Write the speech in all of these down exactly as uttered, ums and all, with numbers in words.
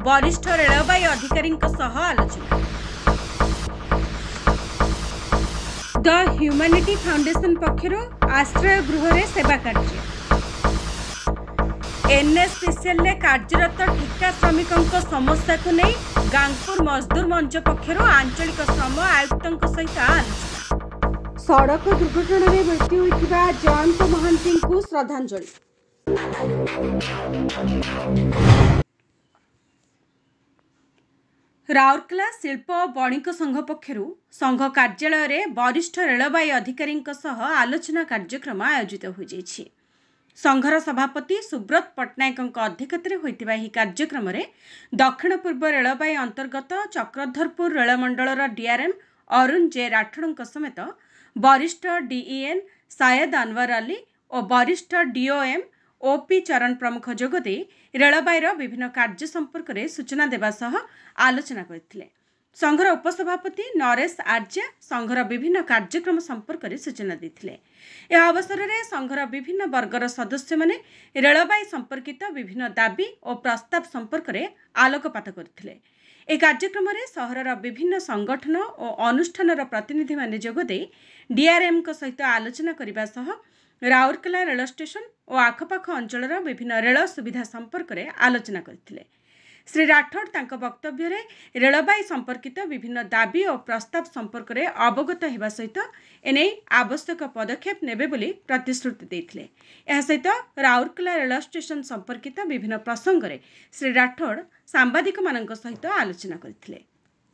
वरिष्ठ रेलबाई अधिकारी आलोचना। द ह्यूमैनिटी फाउंडेशन पक्षर आश्रय गृह रे सेवा कार्य। एनएसपीसीएल कार्यरत ठिका श्रमिकों समस्या को नहीं गांगपुर मजदूर मंच पक्षर आंचलिक श्रम आयुक्त सहित आलोचना। सड़क दुर्घटना में मृत्यु होइथिबा जयंत महांती को श्रद्धांजलि। राउरकेला शिल्प बणिक संघ पक्षरु संघ कार्यालय रे वरिष्ठ रेलबाई अधिकारी आलोचना कार्यक्रम आयोजित हो जाइछि। संघर सभापति सुब्रत पट्टनायक अध्यक्षतार होइतिबा एही कार्यक्रम रे दक्षिण पूर्व रेलबाई अंतर्गत चक्रधरपुर रेलमंडलर डीआरएम अरुण जे राठौड़ समेत वरिष्ठ डीईएन सायद अनवर अली और वरिष्ठ डीओएम ओपी चरण प्रमुख जोगदे रेलबाईर विभिन्न कार्य संपर्क में सूचना देवा सह आलोचना करथिले। संघर उपसभापति नरेश आर्य संघर विभिन्न कार्यक्रम संपर्क में सूचना देथिले। यह अवसर में संघर विभिन्न वर्गर सदस्य माने रेलबाई संपर्कित विभिन्न दाबी और प्रस्ताव संपर्क में आलोकपात करथिले। ए कार्यक्रम में सहरर विभिन्न संगठन और अनुष्ठानर प्रतिनिधि माने जोगदे डीआरएम सहित आलोचना करने सह राउरकेला रेल स्टेशन और आखपाख अंचल विभिन्न रेल सुविधा संपर्क में आलोचना करथिले। श्री राठौड़ तांको वक्तव्य रे रेलबाई संपर्कित विभिन्न दाबी और प्रस्ताव संपर्क में अवगत होगा सहित एने आवश्यक पदक्षेप नेबे बोली प्रतिश्रुति देथिले। एहा सहित राउरकेला रेल स्टेशन संपर्कित विभिन्न प्रसंग में श्री राठौड़ सांबादिक मानक सहित आलोचना करथिले।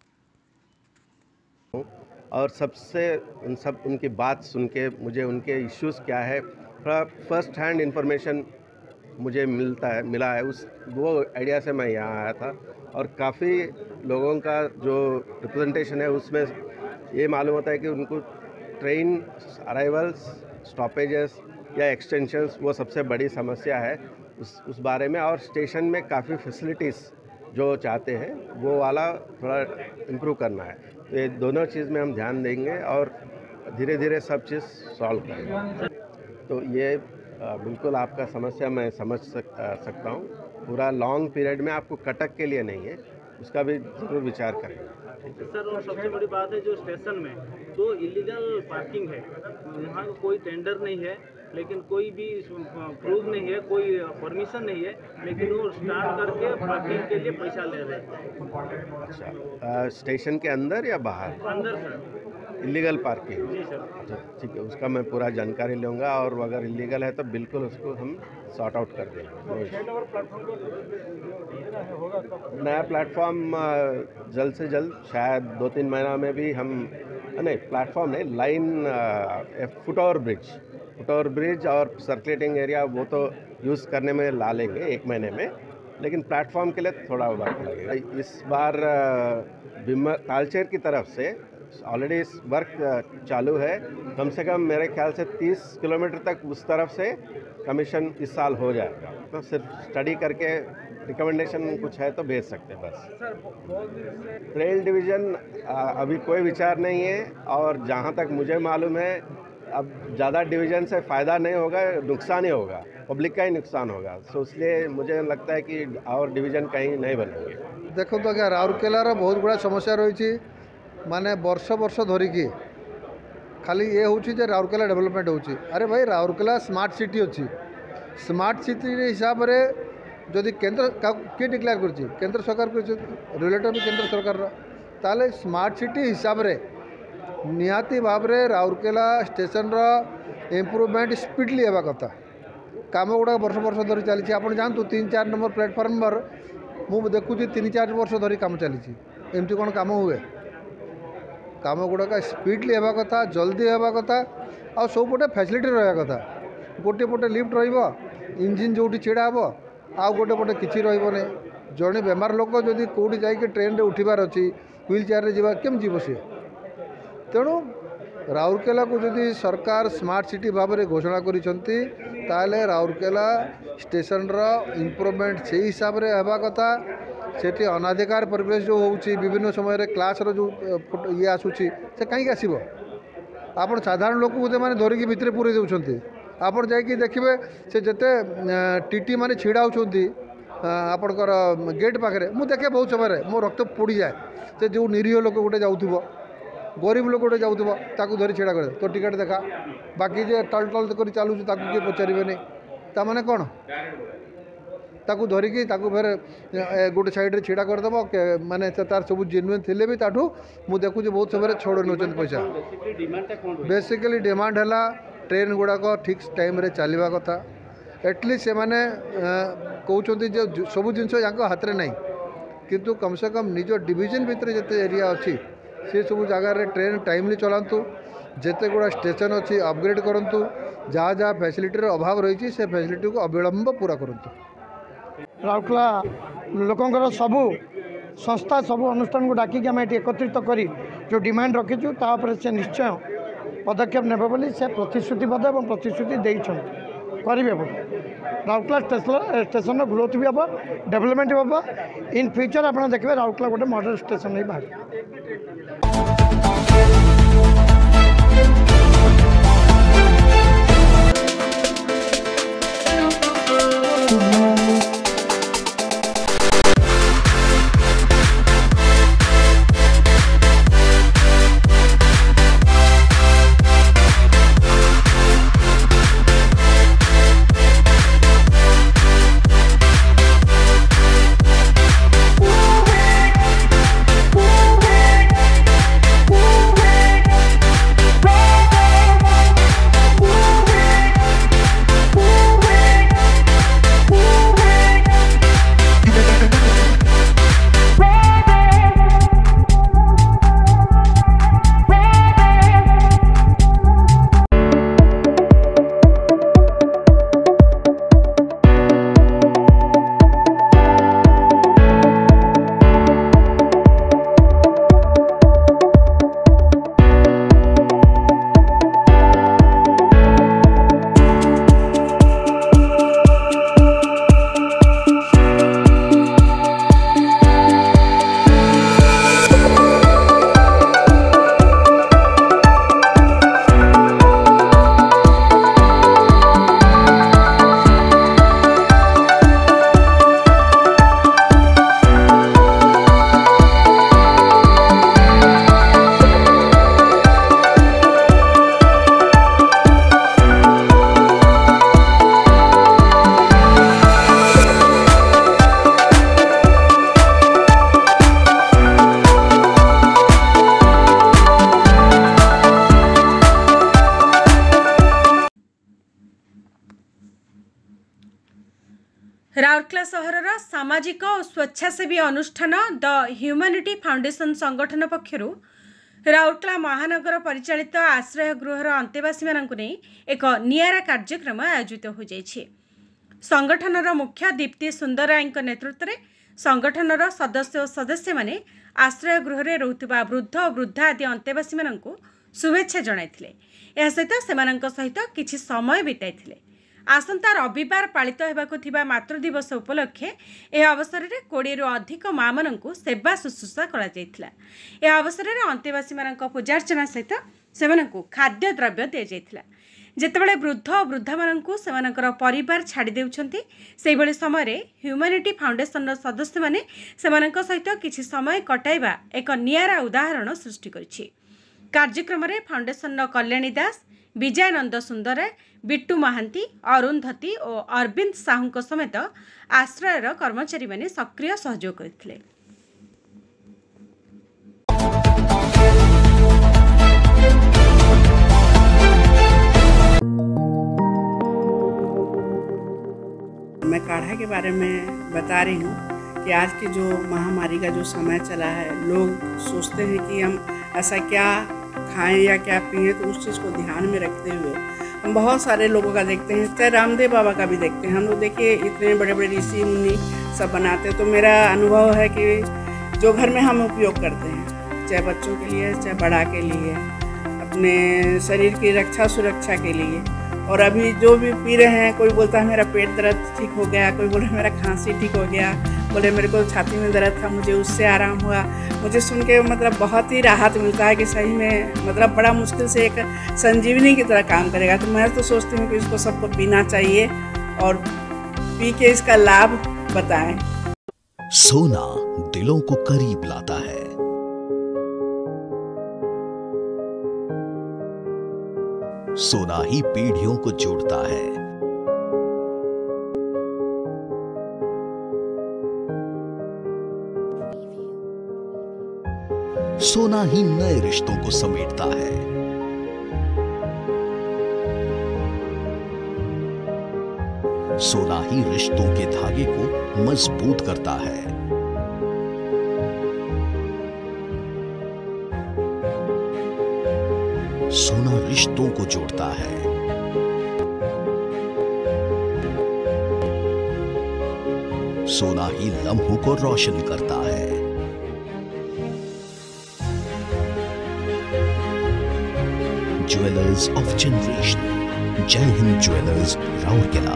और सबसे उन सब उनकी बात सुन के मुझे उनके इश्यूज़ क्या है थोड़ा फर्स्ट हैंड इन्फॉर्मेशन मुझे मिलता है मिला है उस वो आइडिया से मैं यहाँ आया था। और काफ़ी लोगों का जो रिप्रेजेंटेशन है उसमें ये मालूम होता है कि उनको ट्रेन अराइवल्स स्टॉपेजेस या एक्सटेंशंस वो सबसे बड़ी समस्या है उस उस बारे में। और स्टेशन में काफ़ी फैसिलिटीज़ जो चाहते हैं वो वाला थोड़ा इम्प्रूव करना है। तो ये दोनों चीज़ में हम ध्यान देंगे और धीरे धीरे सब चीज़ सॉल्व करेंगे। तो ये बिल्कुल आपका समस्या मैं समझ सक, सकता हूँ। पूरा लॉन्ग पीरियड में आपको कटक के लिए नहीं है, उसका भी जरूर विचार करेंगे। सर और सबसे बड़ी बात है जो स्टेशन में तो इलीगल पार्किंग है, यहाँ कोई टेंडर नहीं है लेकिन कोई भी प्रूफ नहीं है, कोई परमिशन नहीं है, लेकिन वो स्टार्ट करके पार्किंग के लिए पैसा ले रहे हैं। अच्छा, स्टेशन के अंदर या बाहर? अंदर सर। Illegal parking? जी सर। ठीक है, उसका मैं पूरा जानकारी लूँगा और अगर इलीगल है तो बिल्कुल उसको हम सॉर्ट आउट कर देंगे। नया प्लेटफॉर्म जल्द से जल्द, शायद दो तीन महीना में भी हम नहीं प्लेटफॉर्म नहीं line foot over bridge foot over bridge और सर्कुलेटिंग एरिया वो तो यूज़ करने में ला लेंगे एक महीने में, लेकिन प्लेटफॉर्म के लिए थोड़ा वक्त लगेगा। इस बार बिमर तालचेर की तरफ से ऑलरेडी इस वर्क चालू है। कम से कम मेरे ख्याल से तीस किलोमीटर तक उस तरफ से कमीशन इस साल हो जाएगा। तो सिर्फ स्टडी करके रिकमेंडेशन कुछ है तो भेज सकते हैं बस। रेल डिवीज़न अभी कोई विचार नहीं है और जहाँ तक मुझे मालूम है अब ज़्यादा डिवीज़न से फ़ायदा नहीं होगा, नुकसान ही होगा, पब्लिक का ही नुकसान होगा। सो इसलिए मुझे लगता है कि और डिवीज़न कहीं नहीं बनेंगे। देखो तो क्या राउरकेलार बहुत गुड़ा समस्या रही माने वर्ष वर्ष धरिकी खाली ये हूँ राउरकेला डेवलपमेंट होची। अरे भाई राउरकेला स्मार्ट सिटी अच्छी, स्मार्ट सिटी हिसाब से जदि केंद्र किए डिक्लेयर कर केंद्र सरकार रेगुलेटर भी केंद्र सरकार ताले स्मार्ट सिटी हिसाब से निहाती भाव रे राउरकेला स्टेशन इम्प्रूवमेंट स्पीडली होगा कथा। काम गुड़ा वर्ष वर्ष धरी चली आप जानतु तीन चार नंबर प्लेटफॉर्म पर मुझे देखुची तीन चार वर्ष धरी काम चली एमती कौन काम हुए? काम गुड़ाक स्पीडली होगा कथा, जल्दी होगा कथा आ सबुपटे फैसिलिटी रहा कथा। गोटे पटे लिफ्ट इंजिन जो छिड़ा हे आ गोटे पटे किसी रही जड़े बेमार लोक जदि कौटी जाकि ट्रेन रे उठिबार अच्छी व्हील चेयर रे जीवा केम जीव सी। तेणु राउरकेला को जदि सरकार स्मार्ट सिटी भाव में घोषणा करिसेंती ताले राउरकेला स्टेशन इम्प्रूवमेंट से हिसाब से होगा कथा। सेठी अनाधिकार परिवेश जो होउची विभिन्न समय क्लास रो जो ये आसूची से कहीं आसब आप साधारण लोक मैंने धरिकी भितर पूरे दौरान आप देखिए से जिते टीटी माने छिड़ा होती आपणकर गेट पाखे मुझे देखे बहुत समय मो रक्त पोड़ी जाए से जो निरीह लोक गोटे जाऊँ गरीब लोक गोटे जाऊँ धरी छेड़ा कर तो टिकेट देखा बाकी जे टल टल कर चलू किए पचारे नहीं ताने कौन ताकू धरिकी ताकू फेर गोटे साइड छेड़ा करदेव माने तार सब जेन्युइन थे भी ताठू मुझे देखुची बहुत समय छोड़ नौ पैसा बेसिकली डिमांड है ट्रेन गुड़ाक ठीक टाइम रे चलवा कथा एटलिस्ट से मैंने कहते जो सब जिन हाथ में नहीं किंतु कम से कम निज डिविजन भितर जिते एरिया अच्छी से सब जगार ट्रेन टाइमली चलातु जिते गुड़ा स्टेशन अच्छी अपग्रेड करूँ जहाँ जहाँ फैसिलिटी अभाव रही से फैसिलिटी को अविलंब पूरा करूँ। राउरकेला लोकंर सबू संस्था सबू अनुष्ठान को डाकिक आम ये एकत्रित कर जो डिमांड रखीचु तापर से निश्चय पदक्षेप ने बोली से प्रतिश्रुतिबद्ध और प्रतिश्रुति देते करेंगे राउरकेला स्टेशन स्टेशन ग्रोथ भी हम डेवलपमेंट भी हम इन फ्यूचर आप देखिए राउरकेला गोटे मॉडल स्टेशन ही बाहर। राउरकेला सहरर सामाजिक और स्वेच्छासेवी अनुष्ठान द ह्यूमानिटी फाउंडेशन संगठन पक्षर राउरकेला महानगर परिचालित आश्रय गृहर अंतेवासी मानक नहीं एक नियारा कार्यक्रम आयोजित हो जाइए। संगठनर मुख्य दीप्ति सुंदरराय नेतृत्व में संगठनर सदस्य और सदस्य माने आश्रय गृह रोकथिबा वृद्ध और वृद्धा आदि अंतेवासी मानक शुभेच्छा जणाइथिले। या सहित सेमानंक सहित किछि समय बिताइथिले। आसंता रविवार पालित हेबाकु थिबा मातृ दिवस उपलक्षे ए अवसर में कोड़े रु अधिक माँ मानू सेवा शुश्रूषा करा जायथिला। ए अवसर में अंतेवासी मानक पूजार्चना सहित सेमानंकु खाद्य द्रव्य दिया जायथिला। जेतेबेले वृद्ध और वृद्धा मानकु सेमानकर परिवार छाड़ी देउछंती सेहि भली समय रे ह्यूमानिटी फाउंडेशन सदस्य माने सेमानक सहित किछि समय कटाइबा एक नियारा उदाहरण सृष्टि करिछि। कार्यक्रम में फाउंडेशन कल्याणी दास, विजयानंद सुंदर, बिट्टू महांती, अरुंधती और अरविंद साहू समेत आश्रयर कर्मचारी माने सक्रिय सहयोग करथिले। मैं काढ़ा के बारे में बता रही हूँ कि आज की जो महामारी का जो समय चला है, लोग सोचते हैं कि हम ऐसा क्या खाएं या क्या पिएं, तो उस चीज़ को ध्यान में रखते हुए हम बहुत सारे लोगों का देखते हैं, चाहे रामदेव बाबा का भी देखते हैं। हम लोग देखिए इतने बड़े बड़े ऋषि मुनि सब बनाते हैं। तो मेरा अनुभव है कि जो घर में हम उपयोग करते हैं, चाहे बच्चों के लिए, चाहे बड़ा के लिए, अपने शरीर की रक्षा सुरक्षा के लिए, और अभी जो भी पी रहे हैं, कोई बोलता है मेरा पेट दर्द ठीक हो गया, कोई बोले मेरा खांसी ठीक हो गया, बोले मेरे को छाती में दर्द था मुझे उससे आराम हुआ। मुझे सुन के मतलब बहुत ही राहत मिलता है कि सही में मतलब बड़ा मुश्किल से एक संजीवनी की तरह काम करेगा। तो मैं तो सोचती हूँ कि इसको सबको पीना चाहिए और पी के इसका लाभ बताएं। सोना दिलों को करीब लाता है। सोना ही पीढ़ियों को जोड़ता है। सोना ही नए रिश्तों को समेटता है। सोना ही रिश्तों के धागे को मजबूत करता है। सोना रिश्तों को जोड़ता है। सोना ही लम्हों को रोशन करता है। ज्वेलर्स ऑफ जनरेशन, जय हिंद ज्वेलर्स, राउरकेला।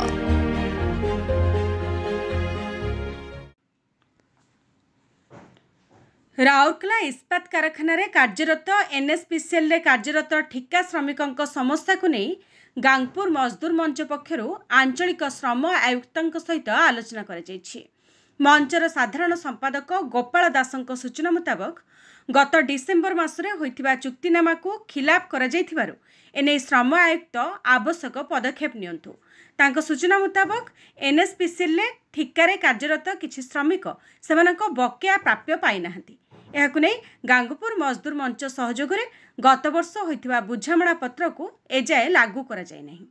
राउरकेला इस्पात कारखाना कार्यरत एनएसपीसीएल कार्यरत ठिका श्रमिकों समस्या को नहीं गांगपुर मजदूर मंच पक्षर आंचलिक श्रम आयुक्त सहित आलोचना कर मंचर साधारण संपादक गोपाल दासों सूचना मुताबक गत डिसेम्बर मासरे होइथिबा चुक्तिनामा को खिलाफ करा जाइथिबारु एने श्रम आयुक्त आवश्यक पदक्षेप नियंतु। तांको सूचना मुताबक एनएसपीसीएल ठिकारे कार्यरत किछि श्रमिक सेमानक बकेया प्राप्य पाई नाहंती। एहाकु नै गांगपुर मजदूर मंच सहयोग रे गत वर्ष होइथिबा बुझामणा पत्र को एजाए लागू करा जाय नाही।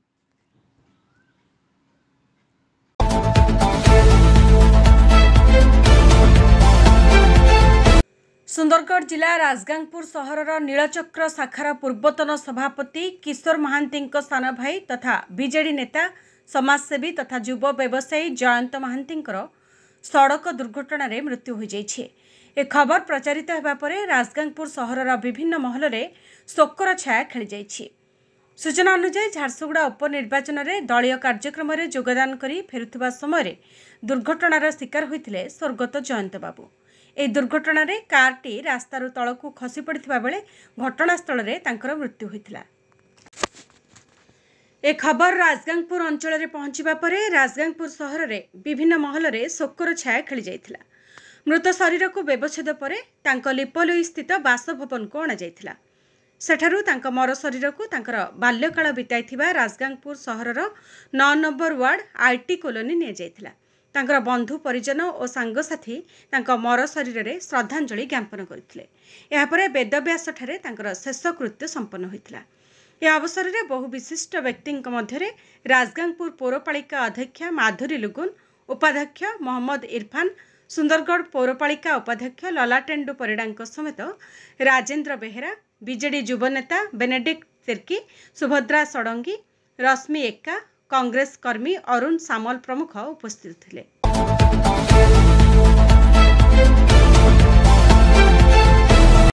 सुंदरगढ़ जिला राजगांगपुर सहरर नीलचक्र शाखार पूर्वतन सभापति किशोर महांती सान भाई तथा बीजेडी नेता समाजसेवी तथा युव व्यवसायी जयंत महांती सड़क दुर्घटना रे मृत्यु हो जाइछे। ए खबर प्रचारित होगा पर राजगांगपुर सहरर विभिन्न महल में शोकर छाया खेली जाइछे। सूचना अनुसार झारसुगुड़ा उपनिर्वाचन में दलीय कार्यक्रम में योगदान करी फेरुथिबा समय दुर्घटनार शिकार होइथिले स्वर्गत जयंत बाबू। ए दुर्घटना रे कारटी रास्तार तलकू खसी पड़िथिबा बेले घटनास्थल में तांकर मृत्यु होइथिला। ए खबर राजगांगपुर अंचल में पहुंचवा पर राजगांगपुर सहर में विभिन्न महल में शोकर छाया खेली जाइथिला। मृत शरीर को व्यवच्छेद पर लिपोलोई स्थित बासभवन को अणा जाइथिला। सेठारु तांका मर शरीर को तांकर बाल्यकाल बिताइथिबा राजगांगपुर सहरर नौ नंबर वार्ड आईटी कॉलोनी निया जाइथिला। तांकर बंधु परिजन और सांगसाथी तांका मर शरीर में श्रद्धांजलि ज्ञापन करथिले। एहा परे वेदव्यास ठारे तांकर शेष कृत्य संपन्न होइथिला। ए अवसर में बहु विशिष्ट व्यक्ति मध्य राजगांगपुर पौरपालिका अध्यक्षा माधुरी लुगुन, उपाध्यक्ष मोहम्मद इरफान, सुंदरगढ़ पौरपालिका उपाध्यक्ष ललाटेंडु परिड़ा समेत राजेंद्र बेहेरा, बीजेडी युव नेता बेनेडिक्ट तिर्की, सुभद्रा षडंगी, रश्मि एक्का, कांग्रेस कर्मी अरुण सामल प्रमुख उपस्थित थे।